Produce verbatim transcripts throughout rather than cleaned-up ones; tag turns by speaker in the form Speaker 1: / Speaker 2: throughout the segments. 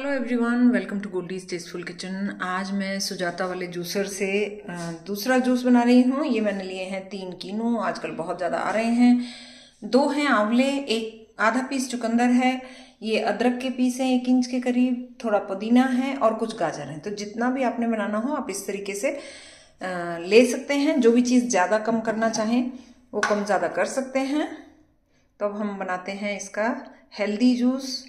Speaker 1: Hello everyone, welcome to Goldie's tasteful kitchen. आज मैं सुजाता वाले जूसर से दूसरा जूस बना रही हूँ। ये मैंने लिए हैं तीन कीनू, आजकल बहुत ज़्यादा आ रहे हैं। दो हैं आंवले, एक आधा पीस चुकंदर है, ये अदरक के पीस हैं एक इंच के करीब, थोड़ा पुदीना है और कुछ गाजर है। तो जितना भी आपने बनाना हो आप इस तरीके से आ, ले सकते हैं। जो भी चीज़ ज़्यादा कम करना चाहें वो कम ज़्यादा कर सकते हैं। तो अब हम बनाते हैं इसका हेल्दी जूस।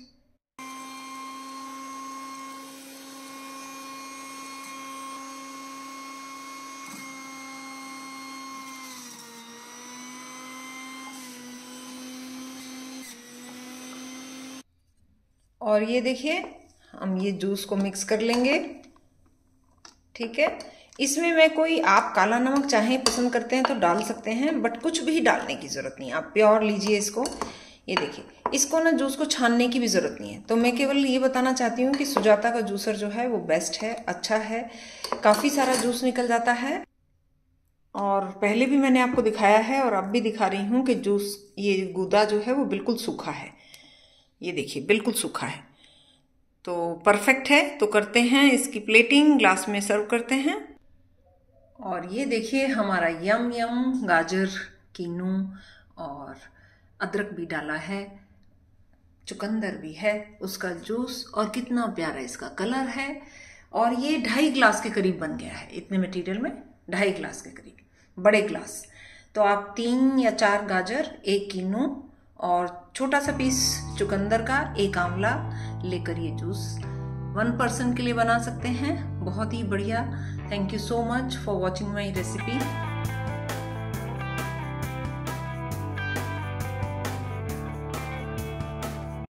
Speaker 1: और ये देखिए, हम ये जूस को मिक्स कर लेंगे। ठीक है, इसमें मैं कोई आप काला नमक चाहें पसंद करते हैं तो डाल सकते हैं, बट कुछ भी डालने की ज़रूरत नहीं है। आप प्योर लीजिए इसको। ये देखिए, इसको ना जूस को छानने की भी ज़रूरत नहीं है। तो मैं केवल ये बताना चाहती हूँ कि सुजाता का जूसर जो है वो बेस्ट है, अच्छा है, काफ़ी सारा जूस निकल जाता है। और पहले भी मैंने आपको दिखाया है और अब भी दिखा रही हूँ कि जूस ये गूदा जो है वो बिल्कुल सूखा है। ये देखिए, बिल्कुल सूखा है, तो परफेक्ट है। तो करते हैं इसकी प्लेटिंग, ग्लास में सर्व करते हैं। और ये देखिए हमारा यम यम गाजर, कीनू और अदरक भी डाला है, चुकंदर भी है, उसका जूस, और कितना प्यारा इसका कलर है। और ये ढाई ग्लास के करीब बन गया है। इतने मटेरियल में ढाई ग्लास के करीब, बड़े ग्लास। तो आप तीन या चार गाजर, एक कीनू और छोटा सा पीस चुकंदर का, एक आंवला लेकर ये जूस वन पर्सन के लिए बना सकते हैं। बहुत ही बढ़िया। Thank you so much for watching my recipe.